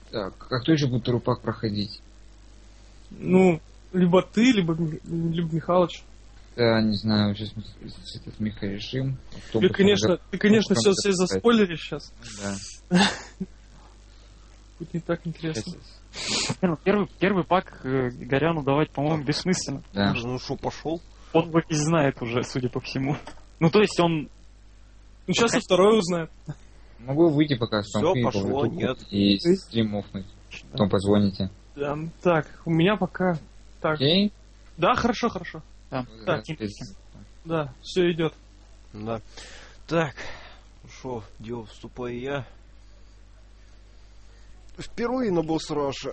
Так, а кто еще будет второй пак проходить? Ну, либо ты, либо Михалыч. Да, не знаю, сейчас мы этот Миха решим. Ты, конечно, все заспойлеришь сейчас. Да. Будет не так интересно. Первый пак Игоряну давать, по-моему, бессмысленно. Да. Ну что, пошел? Он его не знает уже, судя по всему. Ну, то есть он... Ну, сейчас и второй узнает. Могу выйти пока с Всё, пошло, нет. И стрим офнуть. Потом позвоните. Да, так, у меня пока... Так. Окей? Да, хорошо. Да, Так, да, все идет. Да. Так, что, дело вступаю я. Впервые на босс Раша.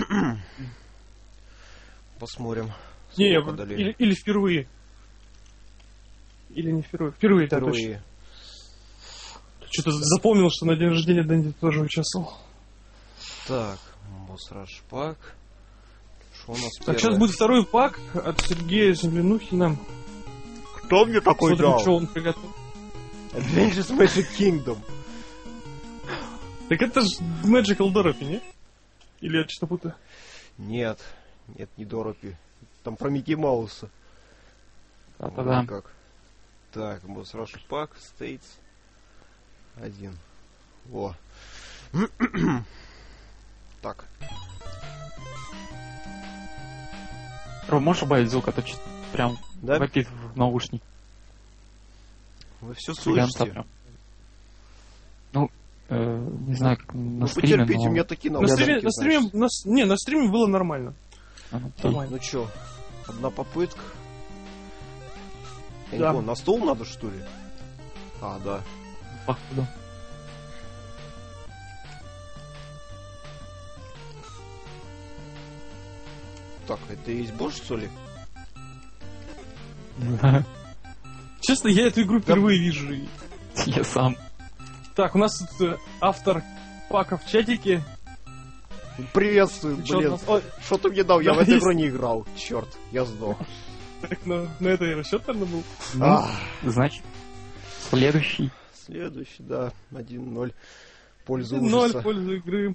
Посмотрим. Не, или впервые. Или не впервые. Впервые, да, точно. Что-то запомнил, что на день рождения Дэнди тоже участвовал. Так, босс Раш пак. Что у нас так, сейчас будет второй пак от Сергея Землянухина. Кто мне такой смотрим, дал? что он приготовил. Adventures Magic Kingdom. Так это ж Magical Dorothy, не? Или это что путаю? Нет, не Dorothy. Там про Микки Мауса. Да. Как? Так, босс Rush пак, States 1. Во. Так. Ром, можешь убавить звук, а то прям да? вопит в наушник. Вы все слышите? Прям. Ну, не знаю, как на стриме, потерпите, но... у меня такие на стриме было нормально. Ну чё, одна попытка. Я да. не помню, на стол надо, что ли? А, да. Походу. Так, это и есть босс, что ли? Да. Честно, я эту игру впервые вижу. Я сам. Так, у нас тут автор пака в чатике. Приветствую, блин. Что ты мне дал? Я в эту игру не играл. Черт, я сдох. Так, на это и расчет, наверное, был. Значит, следующий. Следующий, да. 1-0. Пользу 1-0 пользу игры.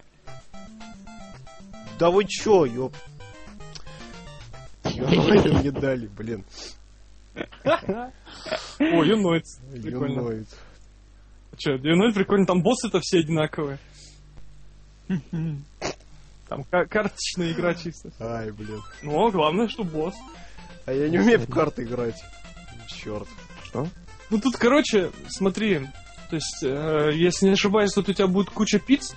Да вы чё, ёп. Юноид мне дали, блин. О, Юноид. Прикольно. Че, Юноид прикольно, там боссы-то все одинаковые. Там карточная игра чисто. Ай, блин. Ну, главное, что босс. А я не умею в карты играть. Черт. Что? Ну тут, короче, смотри. То есть, если не ошибаюсь, тут у тебя будет куча пиц.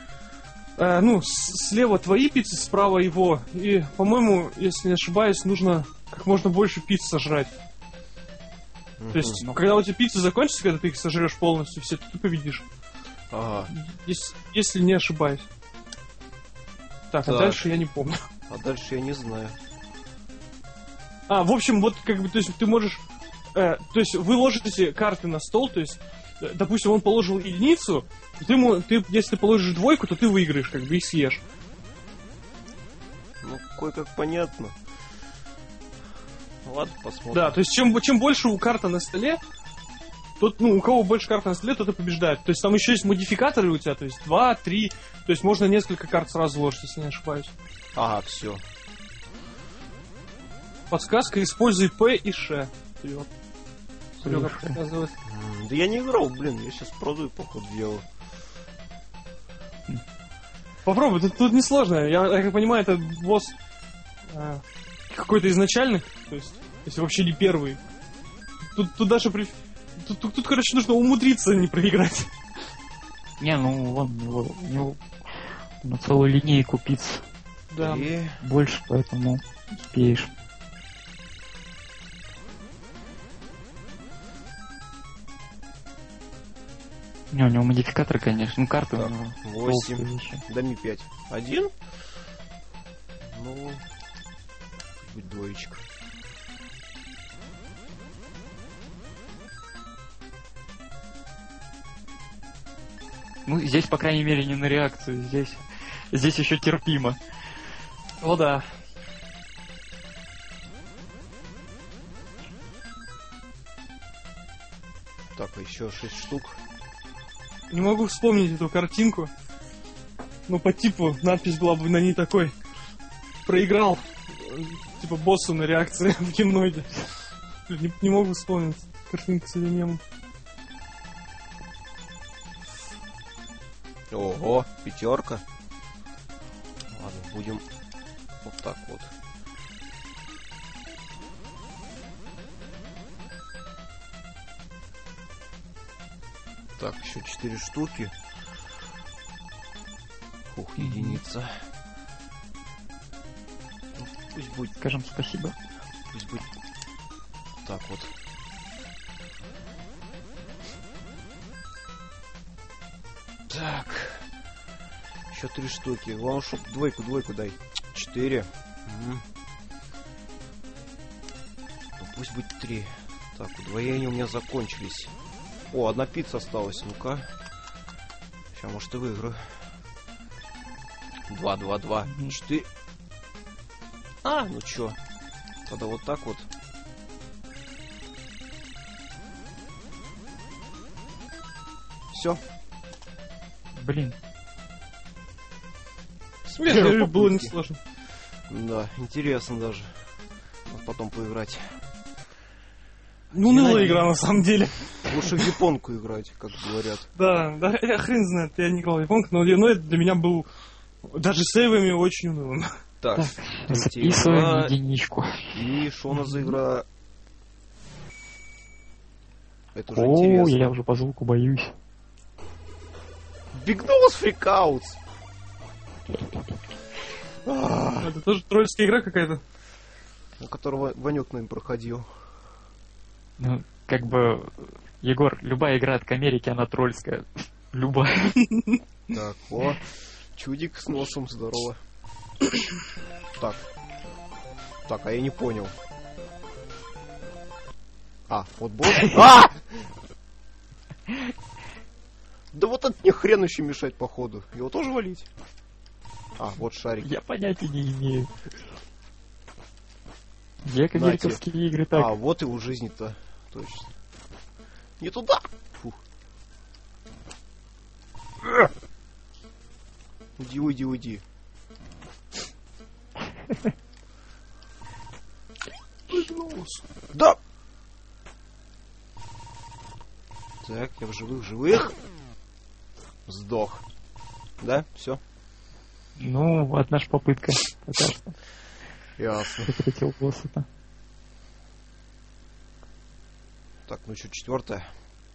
Слева твои пиццы, справа его. И, по-моему, если не ошибаюсь, нужно как можно больше пиц сожрать. То есть, когда у тебя пицца закончится, когда ты их сожрешь полностью, все, ты победишь. Ага. Если не ошибаюсь. Так, а дальше я не помню. А дальше я не знаю. В общем, вот как бы, то есть ты можешь... то есть вы ложите карты на стол, то есть, допустим, он положил единицу, если ты положишь двойку, то ты выиграешь, как бы, и съешь. Ну, кое-как понятно. Ладно, посмотрим. Да, то есть чем больше у карта на столе, тот, у кого больше карт на столе, тот и побеждает. То есть там еще есть модификаторы у тебя, то есть 2, 3, то есть можно несколько карт сразу ложить, если не ошибаюсь. Ага, все. Подсказка: используй П и Ш. Серега показывает. Да я не играл, блин, я сейчас продаю, походу, дело. Попробуй, тут несложно. Я как понимаю, это босс какой-то изначальный, то есть, если вообще не первый. Тут даже Тут, короче, нужно умудриться не проиграть. Не, у него на целую линейку пиц. Да. И... больше, поэтому успеешь. Не, у него модификаторы, конечно. Карты так, у него. 8. Дами 5. 1? Ну... Будет двоечка. Ну, здесь, по крайней мере, не на реакцию. Здесь еще терпимо. О, да. Так, еще 6 штук. Не могу вспомнить эту картинку. Ну, по типу, надпись была бы на ней такой. Проиграл, типа, боссу на реакции в гемноиде. Не могу вспомнить картинку с этим мемом. Ого, 5. Ладно, будем вот так вот. Так, еще 4 штуки. Ух, единица. Ну, пусть будет, Скажем спасибо. пусть будет так вот. Так. Еще 3 штуки. Главное, чтоб двойку дай. 4. Ну, пусть будет 3. Так, удвоения у меня закончились. О, 1 пицца осталась. Ну-ка. Сейчас, может, и выиграю. 2. 4. А, ну чё. Тогда вот так вот. Все. Блин. Смешно, было несложно. Да, интересно даже. Вот потом поиграть. Ну, унылая игра, на самом деле. Лучше в японку играть, как говорят. Да, хрен знает, я не играл в японку, но это для меня был даже с сейвами очень унылым. Так, Записываем единичку. И что у нас за игра? Это уже О, интересно. я уже по звуку боюсь. Big Nose Freakouts! Это тоже тролльская игра какая-то. У которого Ванек, наверное, проходил. Ну, как бы, Егор, любая игра от Америки, она тролльская. Любая. Так, о, чудик с носом, здорово. Так. Так, а я не понял. А, вот босс. А! Да вот это мне хрен еще мешать, походу. Его тоже валить? А, вот шарик. Я понятия не имею. Я американские игры так. А, вот и у жизни-то. Точно. Не туда! Фух. Уйди. Да! Так, я в живых. Сдох. Да? Все? Ну, одна ж попытка. Пока что. Ясно. Прекратил босса-то. Так, ну что, 4.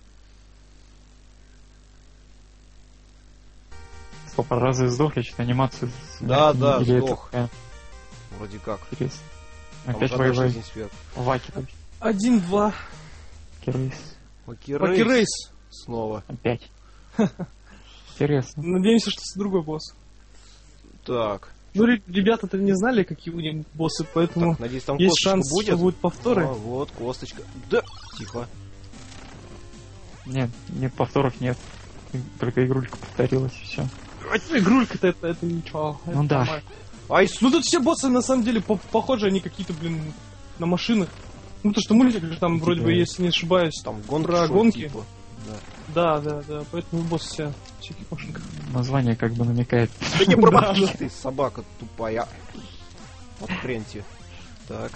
Сколько разве сдохли, что-то анимацию... Да, или сдох. это, Вроде как. интересно. Там Опять же одна воевай. жизнь свет. Ваки. 1-2. Рейс. Ваки-рейс. Снова. Опять. Интересно. Надеемся, что это другой босс. Так. Ну, ребята-то не знали, какие у них боссы, поэтому Так, надеюсь, там есть косточка шанс, будет. что будут повторы. А, вот, косточка. Да, тихо. Нет, повторов нет. Только игрулька повторилась, и все. Игрулька-то это ничего. Ну это да. нормально. Ай, Ну тут все боссы на самом деле похожи, они какие-то, блин, на машинах. Ну то, что мультик же там вроде бы, если не ошибаюсь. там гонки. Про шо, гонки. Типа. Да, поэтому боссы все всяких машинках. Название как бы намекает. Да не Да, промахни ты, собака тупая. Вот хрен тебе. Так.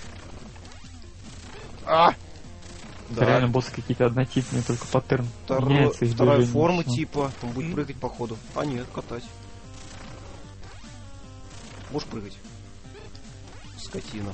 А! Это реально боссы какие-то однотипные, только паттерн меняется. их Вторая движение, форма всё. типа. Он будет прыгать по ходу. А нет, катать. Можешь прыгать? Скотина.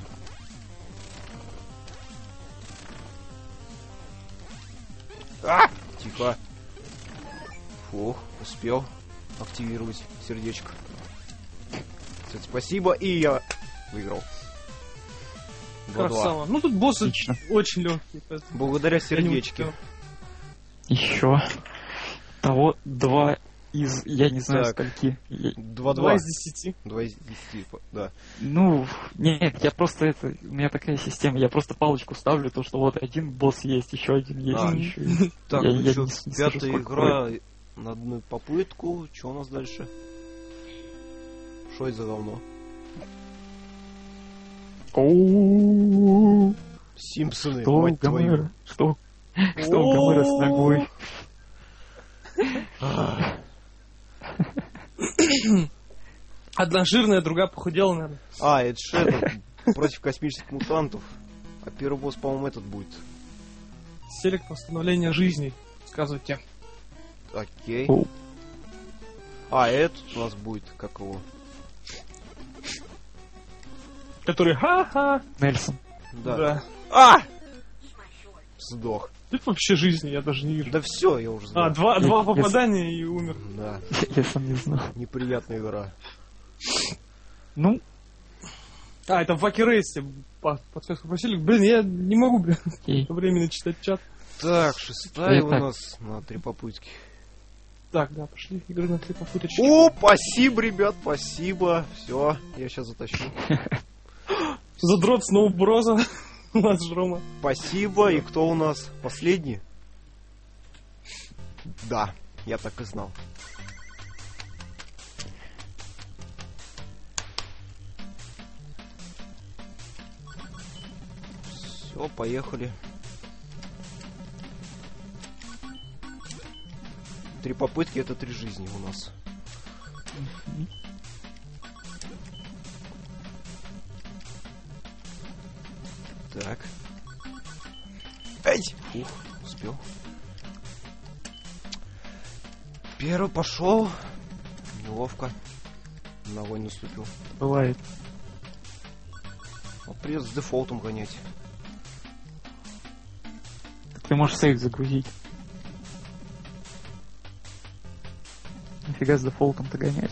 А! Тихо. Фух, успел активировать сердечко. Кстати, спасибо, и я выиграл. 2-2. Красава. Ну тут боссы Отлично. очень легкие. поэтому Благодаря я не сердечке. успел. Еще того 2 из, я не знаю, Так. скольки. 2-2. 2 из 10. 2 из 10, да. Ну, нет, я просто у меня такая система, я просто палочку ставлю, то что вот один босс есть, еще один есть, А. еще есть. Так, Я- ну я что, не скажу, пятая сколько игра на одну попытку. Что у нас дальше? Что это за говно? Оу, Симпсоны, что у мать твою. Гомера? Что у Гомера с ногой? Одна жирная, другая похудела, наверное. А, это же это, против космических мутантов. А первый босс, по-моему, этот будет. Селект восстановления жизни. Сказывайте. Окей. Оу. А, этот у нас будет, как его? Который ха-ха. Нельсон. Да. А! Сдох. Тут вообще жизни я даже не вижу. Да все, я уже А, знаю. два попадания и умер. Да, Я сам не знал. неприятная игра. Ну, А, это в Ваки Рейсе подсказку просили. Блин, я не могу, блин, окей. временно читать чат. Так, шестая у Так. нас на 3 попытки. Так, да, пошли игры на 3 попыточки. О, спасибо, ребят, спасибо. Все, я сейчас затащу. Задрот Сноуброза. У нас же Рома. Спасибо. И кто у нас? Последний? Да, я так и знал. Все, поехали. 3 попытки — это 3 жизни у нас. Так. Эй! Фух, успел. Первый пошел. Неловко. На войну наступил. Бывает. Вот придется с дефолтом гонять. Ты можешь сейв загрузить. Нифига с дефолтом-то гонять.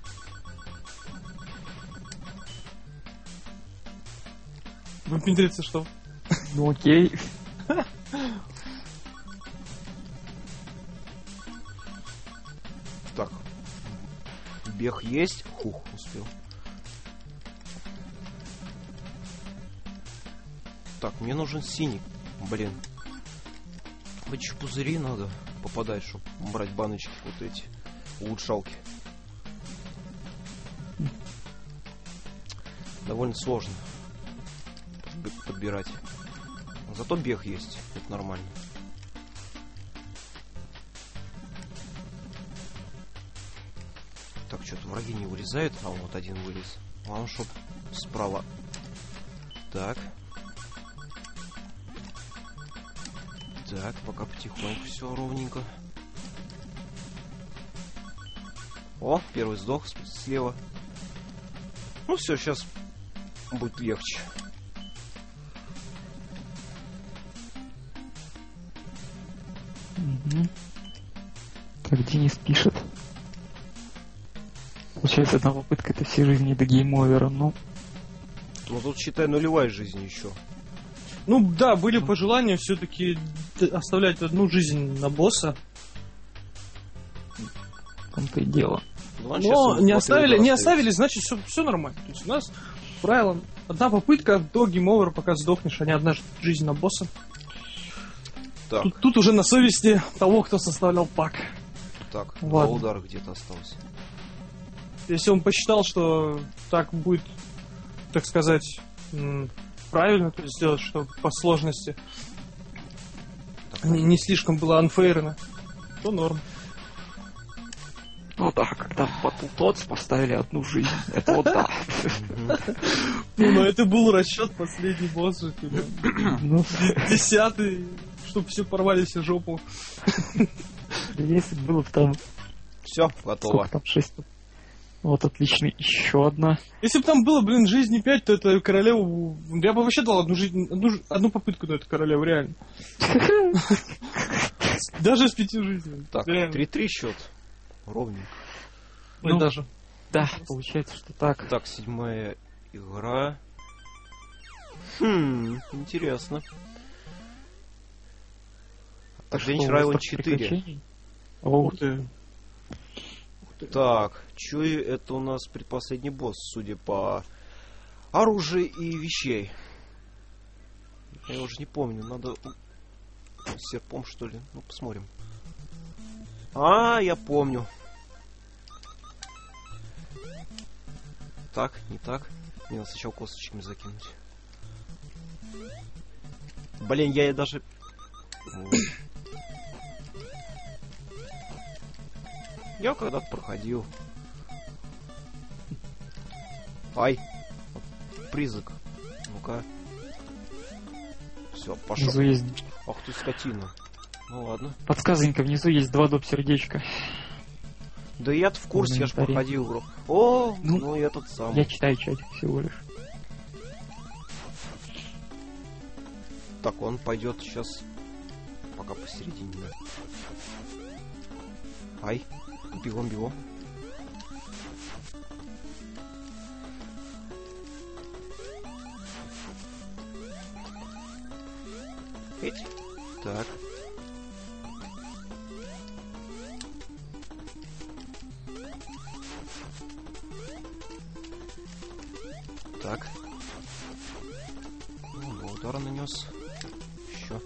Выпендриться что? Ну окей. Так. Бег есть. Хух, успел. Так, мне нужен синий. Блин. В эти пузыри надо попадать, чтобы брать баночки вот эти. Улучшалки. Довольно сложно подбирать. Зато бег есть. Это нормально. Так, что-то враги не вылезают. А вот один вылез. Главное, чтоб справа. Так. Так, пока потихоньку все ровненько. О, первый сдох слева. Ну все, сейчас будет легче. Мгм. Так, Денис пишет. Получается, одна попытка — это все жизни до гейм-овера. Ну, Ну тут, считай, нулевая жизнь еще. Ну да, были пожелания все-таки оставлять одну жизнь на босса. в том-то и дело. Ну, а Но сейчас не он оставили, по 3 не раза оставили, значит все нормально. То есть у нас правило одна попытка до гейм-овера, пока сдохнешь, а не одна жизнь на босса. Так, Тут уже на совести того, кто составлял пак. так, Ладно. два удара где-то осталось. Если он посчитал, что так будет, так сказать, правильно, то есть сделать, что по сложности Так, не слишком было анфейрно, то норм. Ну да, когда в Battletoads поставили одну жизнь. Это вот да. Ну, но это был расчет последний босс же, типа. Ну, 10-й, чтобы все порвали себе жопу. если было бы там... все, готово. Сколько там? 6? Вот, отлично. Еще одна. Если бы там было, блин, жизни 5, то это королеву... Я бы вообще дал одну жизнь, одну попытку на эту королеву, реально. Даже с 5 жизнями. Так, Реально. 3-3 счет. Ровненько. Ой, Ну, даже. Да, получается, что так. Так, 7-я игра. Интересно. Adventure Что, Island остров 4. приключений? О, Ух ты. Так, что это у нас предпоследний босс, судя по оружию и вещей. Я уже не помню, надо серпом, что ли? Ну, посмотрим. А, я помню. Так, не так. Мне надо сначала косточками закинуть. Блин, я даже... Вот. Я когда-то проходил. Ай. Призрак. Ну-ка. Все, пошел. Внизу есть... Ах ты скотина. Ну ладно. Подсказонька, внизу есть 2 доп. Сердечка. Да я-то в курсе, я ж Инвентаре. проходил игру. О, Ну, ну я тот самый. Я читаю чатик всего лишь. Так, он пойдет сейчас пока посередине, да. Ай, бегом, бегом. Эть. Так. Так. Ну, удара нанес. Еще.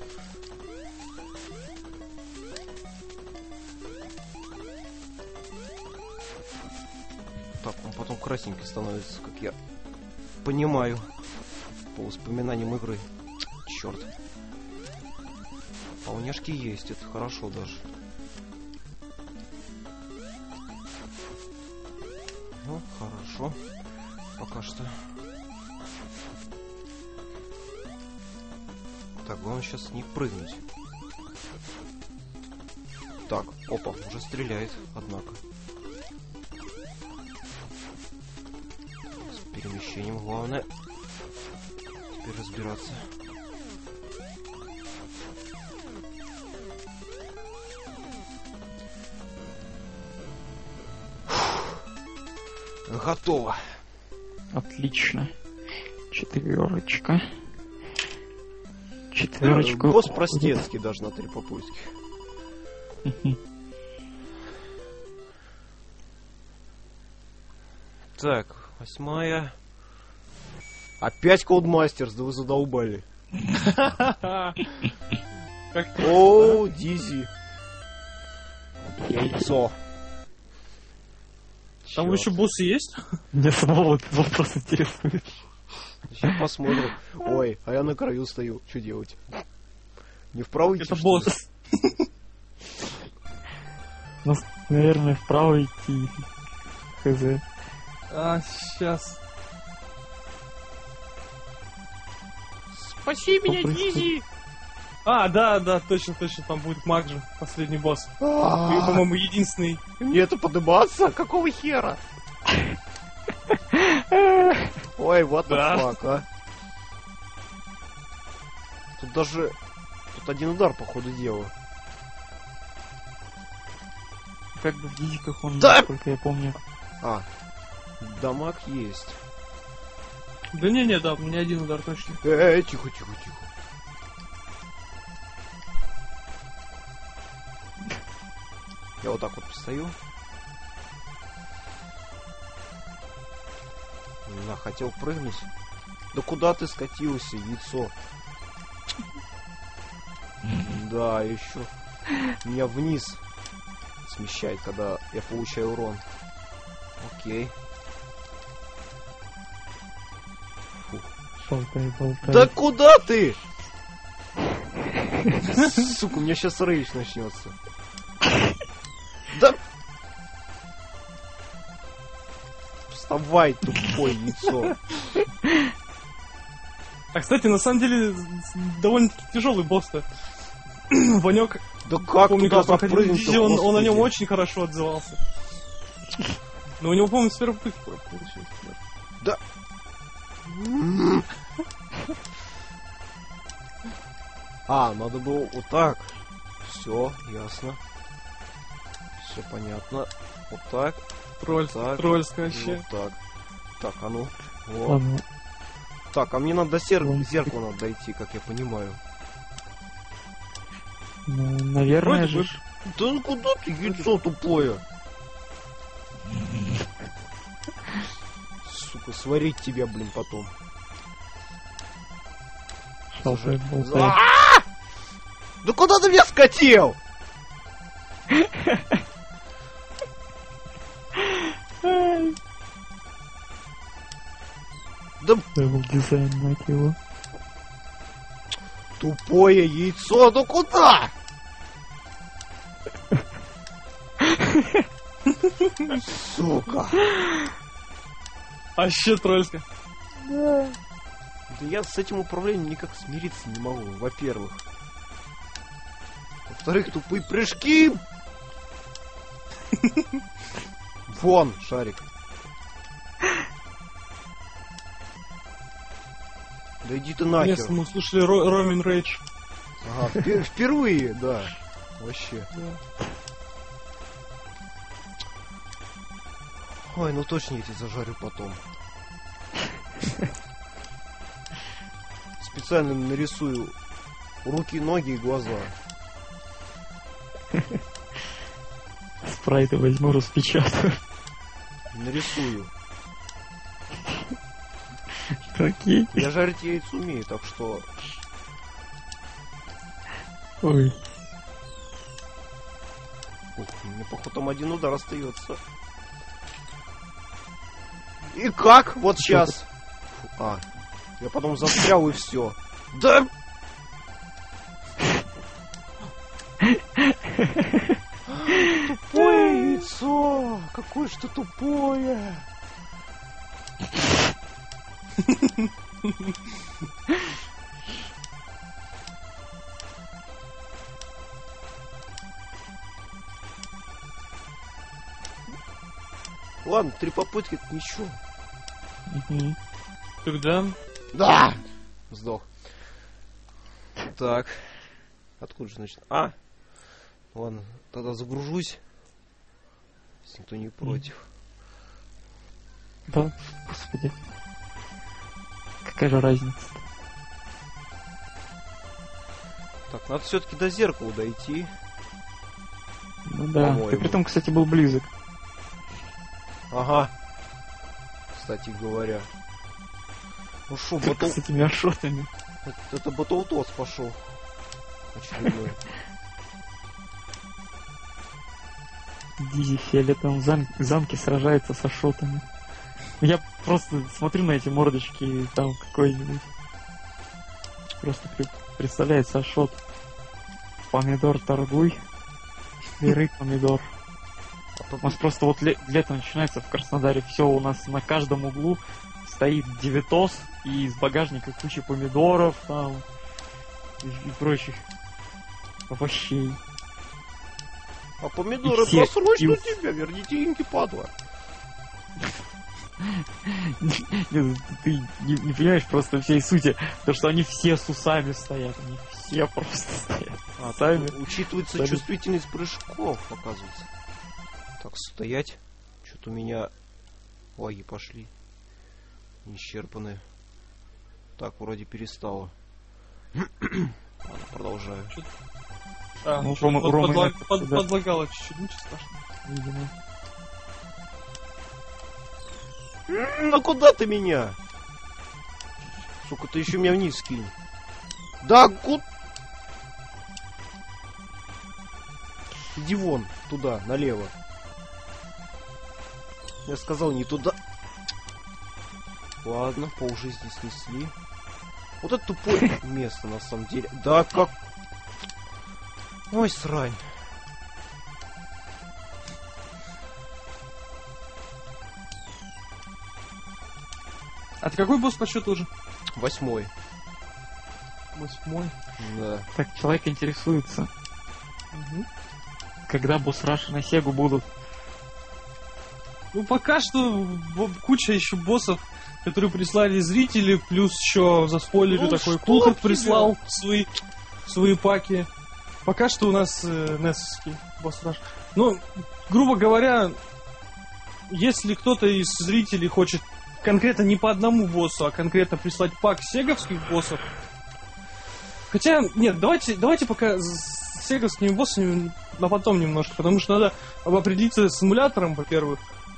Так, он потом красненький становится, как я понимаю, по воспоминаниям игры. Черт. Полняшки есть, это хорошо даже. Ну, хорошо. Пока что. Так, главное сейчас не прыгнуть. Так, опа, уже стреляет, однако. С перемещением главное теперь разбираться. Готово. Отлично. 4. 4. Босс простецкий даже на 3 попытки. Так, 8. Опять Codemasters, да вы задолбали. Как О, Дизи. Яйцо. там Чёрт. еще боссы есть? Мне самого этот вопрос интересует. Сейчас посмотрим. Ой, а я на краю стою. Что делать? Не вправо идти, Это что босс. ли? Ну, наверное, вправо идти. Хз. А, сейчас. Спаси меня, происходит? Дизи! А, да, точно, там будет маг же, последний босс. И, по-моему, единственный. Мне это подыматься? Какого хера? Ой, what the Да. fuck, а? Тут даже... Тут один удар, по ходу дела. Как бы в дизиках он, Да! насколько я помню. А, дамаг есть. Да не, да, у меня один удар точно. Тихо, тихо, тихо. Я вот так вот постою. Да, хотел прыгнуть. Да куда ты скатился, яйцо? Да, еще меня вниз смещает, когда я получаю урон. Окей. Болтай. Да куда ты? Сука, у меня сейчас рейдж начнется. Да. Вставай, тупое яйцо. А, кстати, на самом деле, довольно-таки тяжелый босс-то. Ванек, Да как помню, туда когда проходил запрыгнуть? Дизи, он о нем очень хорошо отзывался. Но у него, по-моему, с первой попытки получилось. Да. А, надо было вот так. Все, ясно. Все понятно. Вот так. Так. Тролльская И вообще. вот так. Так, а ну. Вот. Ладно, Так, а мне надо до Ладно. зеркала надо дойти, как я понимаю. ну, наверное Вроде бы. же. Да ну куда ты, яйцо тупое? Сука, сварить тебя, блин, потом. Болтай, болтай. А! Да куда ты меня скатил? Да Левел дизайн, мать его. тупое яйцо, ну куда? Сука. Вообще трольска. Да я с этим управлением никак смириться не могу, во-первых. Во-вторых, тупые прыжки. Вон, шарик. Да иди ты нахер. Наконец-то мы услышали Ромин Рейдж. Ага, впервые, да. Вообще. Да. Ой, ну точно я тебя зажарю потом. Специально нарисую руки, ноги и глаза. Спрайты возьму, распечатаю. Нарисую. Окей. Я жарить яйца умею, так что... Ой. Ух, мне, походу, там один удар остается. И как? Вот сейчас. А, я потом застрял и все. Да! Тупое яйцо! Какое ж ты тупое! Ладно, 3 попытки, это ничего. Мгм. Тогда... Да! Сдох. Так. Откуда же, значит? А! Ладно, тогда загружусь. Если никто не против. Да, господи. Какая же разница? Так, надо все-таки до зеркала дойти. Ну да. По-моему. Ты при том, кстати, был близок. Ага. Кстати говоря. Ну шо, Только с этими ашотами. Это Батлтос пошел. Очередной. Дизи в фиолетовом замке сражается с ашотами. Я просто смотрю на эти мордочки, и там какой-нибудь... Просто представляется ашот. Помидор торгуй. Бери помидор. У нас просто вот лето начинается в Краснодаре. Все, у нас на каждом углу стоит девятос, и из багажника куча помидоров там и прочих овощей. А помидоры все- просрочно и- тебя, верни деньги, падла. Нет, ты не понимаешь просто всей сути, то что они все с усами стоят, они все просто стоят. Сами. Учитывается Сами. чувствительность прыжков, оказывается. Так, стоять. Что-то у меня лаги пошли. Исчерпаны. Так, вроде перестало. Ладно, продолжаю. А, Ну, что-то Рома да. подлагало чуть-чуть, ничего страшного. Видимо. Ну куда ты меня? Сука, ты еще меня вниз скинь. Да, иди вон, туда, налево. Я сказал не туда. Ладно, полжизни снесли. Вот это тупое место на самом деле. Да как... Ой, срань. А ты какой босс по счету уже? 8. 8. Да. Так, человек интересуется, Угу. когда босс-раши на Сегу будут. Ну, пока что куча еще боссов, которые прислали зрители, плюс еще заспойлерю Ну, такой что Кулхат тебе? прислал свои паки. Пока что у нас Несовский босс-раш. Ну, грубо говоря, если кто-то из зрителей хочет конкретно не по одному боссу, а конкретно прислать пак сеговских боссов. Хотя, нет, давайте пока с сеговскими боссами на потом немножко, потому что надо определиться с эмулятором, во-первых,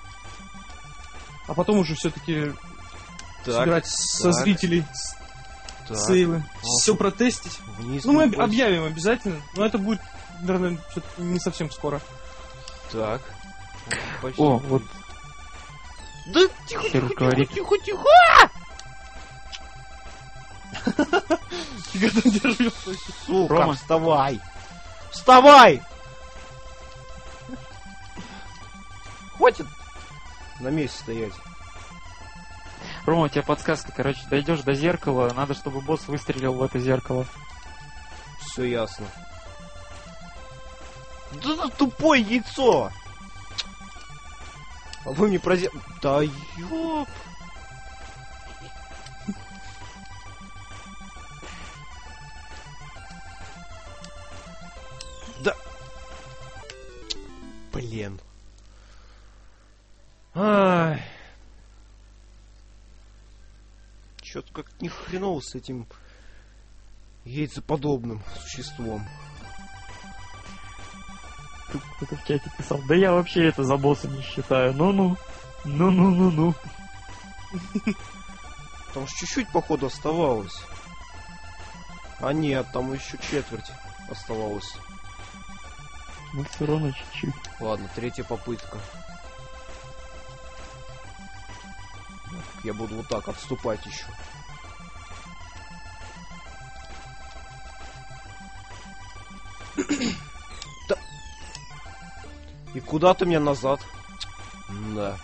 а потом уже все-таки собирать со так, зрителей так. сейвы, Ну, все протестить. Вниз Ну, мы не бойся. объявим обязательно, но это будет, наверное, все-таки не совсем скоро. Так. Почти. О, вот Да тихо, Серж тихо, говорит. тихо, тихо, тихо! Фига там держишь. Сука, Рома. вставай! Вставай! Хватит на месте стоять. Рома, у тебя подсказка, короче, дойдешь до зеркала, надо, чтобы босс выстрелил в это зеркало. Все ясно. Да это тупое яйцо! А вы мне про Да ёп! Да... Блин. Ай. Чё-то как ни хреново с этим яйцеподобным существом. Тут кто-то в чате писал, да я вообще это за босса не считаю. Ну-ну. Ну-ну-ну-ну. Там же чуть-чуть, походу, оставалось. А нет, там еще четверть оставалось. Ну все равно чуть-чуть. Ладно, третья попытка. Я буду вот так отступать еще. Да. И куда ты меня назад? Да.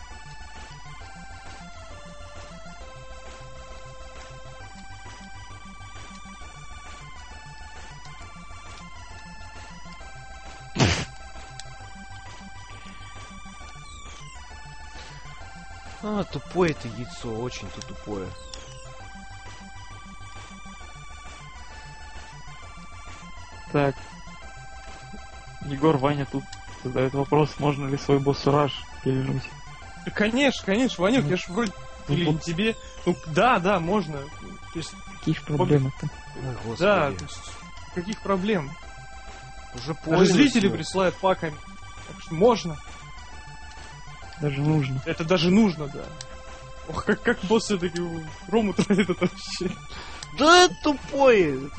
А, тупое это яйцо, очень-то тупое. Так. Егор, Ваня тут задает вопрос, можно ли свой босс-раш пильнуть. Конечно, конечно, Ванюк, я ж вроде... Ну, Или вот- тебе... Ну, да, можно. То есть, Какие ж проблемы-то? Ой, господи. да, то есть, каких проблем? Уже Даже поздно зрители всё. присылают паками. Так что можно. Даже нужно. Это даже нужно, да. Ох, как босс все-таки Рому тратит это вообще. Да это тупое.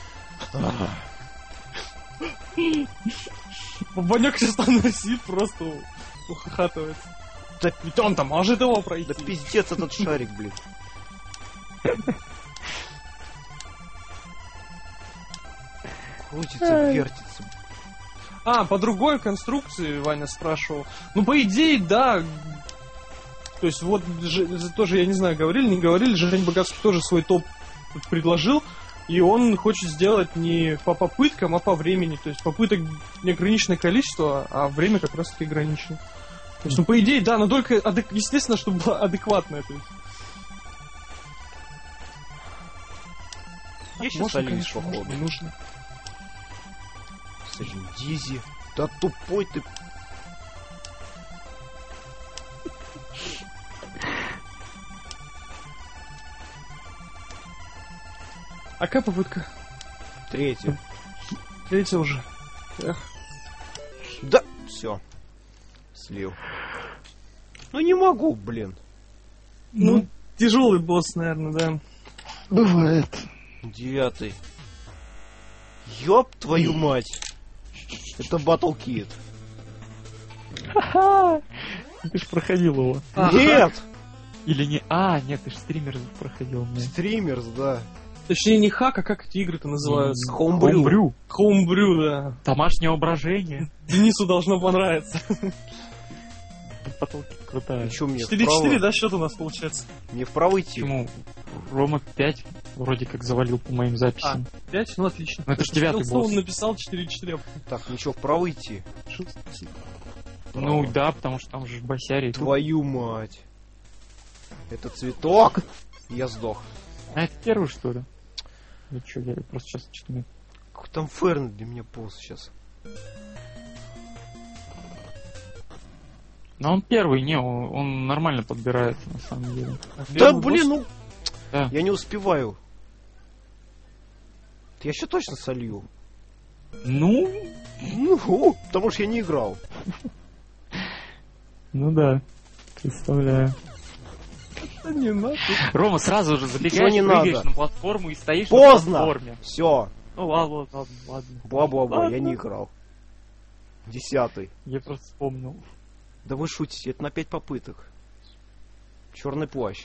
Ванек сейчас там сидит, просто ухахатывается. Да, Ведь он-то может его пройти. да пиздец этот шарик, блин. Крутится, вертится. А, по другой конструкции Ваня спрашивал. Ну, по идее, да. То есть, вот, тоже, я не знаю, говорили, не говорили, Жень Богатский тоже свой топ предложил. И он хочет сделать не по попыткам, а по времени. То есть, попыток неограниченное количество, а время как раз-таки ограничено. То есть, ну, по идее, да, но только, естественно, чтобы было адекватное. То есть. Я сейчас Можно, солюсь, конечно, походу. можно, нужно. Кстати, Дизи. Да тупой ты. А какая попытка? Третья. Третья уже. Эх. Да, все. Слил. Ну не могу, блин. Ну, тяжелый босс, наверное, да. Бывает. 9. Ёб твою мать. Это Battle Kid. Ха-ха! Ты ж проходил его. Нет! Или не... А, нет, ты ж стример проходил. Нет. Стримерс, да. Точнее, не хак, а как эти игры-то называются? Homebrew. Хоумбрю, да. Домашнее воображение. Денису должно понравиться. Потолки крутая. Чё мне 4-4, вправо? да, счет у нас получается? Мне вправо идти? Почему? Рома 5 вроде как завалил по моим записям. 5? Ну, отлично. Ну, это ж 9-й Слово босс. написал 4-4. Так, ничего, вправо идти? Ну да, потому что там же босяри. Твою мать. Это цветок. Я сдох. А это первый, что ли? Ну чё, я просто сейчас что-то... Какой там Ферн для меня босс сейчас. Но он первый, не, он нормально подбирается на самом деле. Да блин, ну... Да. Я не успеваю. Я еще точно солью. Ну, Ну, потому что я не играл. ну да, представляю. Да не надо. Рома, сразу же Чего забегаешь, не прыгаешь надо? на платформу и стоишь Поздно! на платформе. Все. Ну ладно. Бла-бла-бла, я Ладно. не играл. 10. Я просто вспомнил. Да вы шутите, это на 5 попыток. Черный плащ.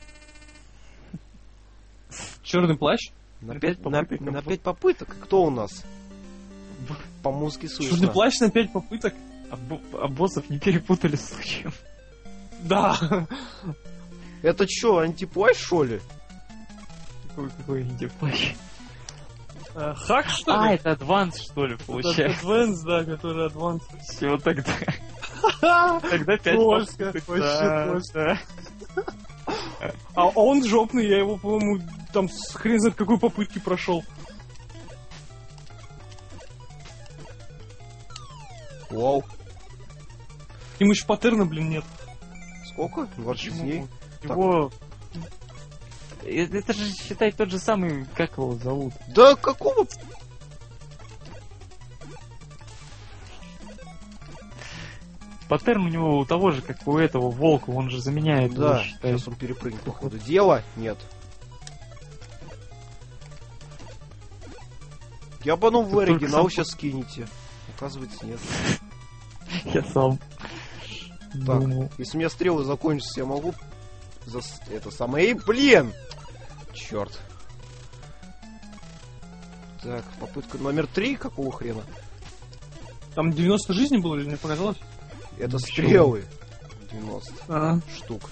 Черный плащ? На На 5 пять попыток. на 5 попыток? Кто у нас? По музыке Черный слышно. плащ на 5 попыток? А боссов не перепутали случаем. Да. Это что, антиплащ, что ли? Какой инди-плащ. Хак, что ли? Это Advance, что ли, получается? Advance, да, который Advance. Все, тогда. Тогда 5 Трошка, вообще трошка. А он жопный, я его, по-моему, там хрен знает какой попытки прошел. Вау. Ему еще паттерна, блин, нет. Сколько? 26 дней? Его... Это же, считай, тот же самый, как его зовут? Да какого? Паттерн у него у того же, как у этого волка, он же заменяет его, Да, считай. сейчас он перепрыгнет, походу. Дело? Нет. Я бы в только оригинал сам- сейчас скинете. Оказывается, нет. Я сам думал. Если у меня стрелы закончатся, я могу... Это самое... Эй, блин! Черт. Так, попытка номер 3. Какого хрена? Там 90 жизней было или мне показалось? Это Ничего. стрелы. 90 А, штук.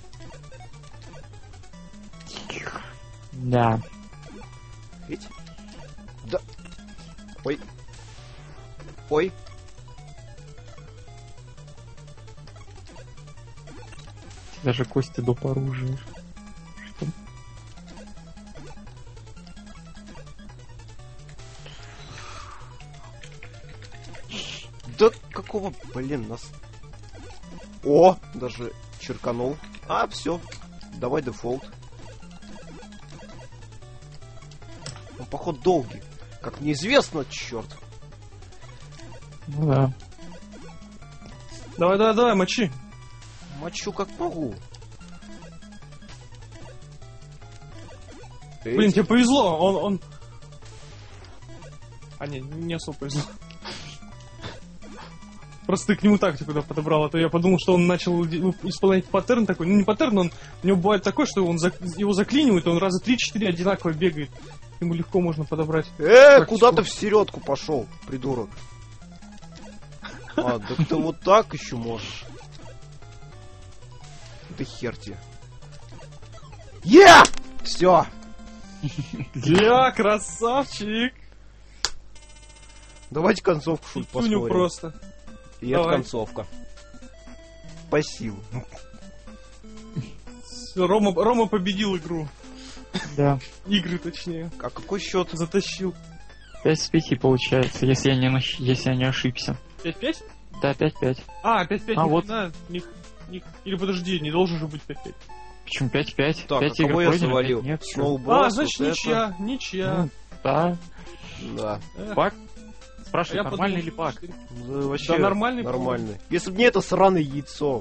Да. Видите? Да. Ой. Ой. Даже кости доп. Оружия. Что? Да какого, блин, нас... О, даже черканул. А, все. Давай дефолт. Он, походу, долгий. Как неизвестно, черт. Ну да. давай, мочи. Мочу как могу. Блин, тебе повезло, он... А, не особо повезло. Просто ты к нему тактику подобрал, а то я подумал, что он начал исполнять паттерн такой. Ну, не паттерн, у него бывает такой, что его заклинивает, и он раза 3-4 одинаково бегает. Ему легко можно подобрать. Куда ты в середку пошел, придурок? А, да ты вот так еще можешь. Да хер тебе. Все! Я красавчик! Давайте концовку шут Туню посмотрим. просто. И это Давай. концовка. Спасибо. Всё, Рома победил игру. Да. Игры, точнее. А какой счет? Затащил. 5 с 5 получается, если я не ошибся. 5-5? Да, 5-5. А, 5-5. А, вот. Или подожди, не должен же быть 5-5. Почему 5-5? Так, 5 а игр кого я пройдено, завалил? 5 нет. чё? Сноуброс, Значит, вот ничья, ничья. Ну, да. это. Да. Пак? А Спрашивай, я нормальный ли подумал, пак? что- Да, вообще Да, нормальный, нормальный. Если бы не это сраное яйцо.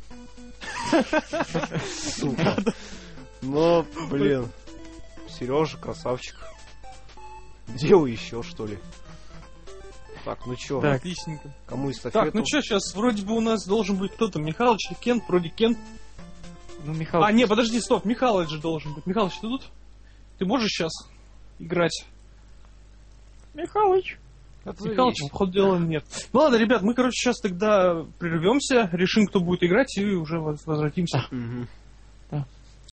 Сука. Но, блин. Сережа, красавчик. Делай еще, что ли. Так, ну чё, Так. Отличненько. кому эстафету? Так, ну что, сейчас вроде бы у нас должен быть кто-то, Михалыч или Кент, вроде Кент. Ну, Михаил... А, не, подожди, стоп, Михалыч же должен быть. Михалыч, ты тут? Ты можешь сейчас играть? Михалыч. Михалыч, по ходу дела, нет. Ну ладно, ребят, мы, короче, сейчас тогда прервемся, решим, кто будет играть, и уже возвратимся. Мгм.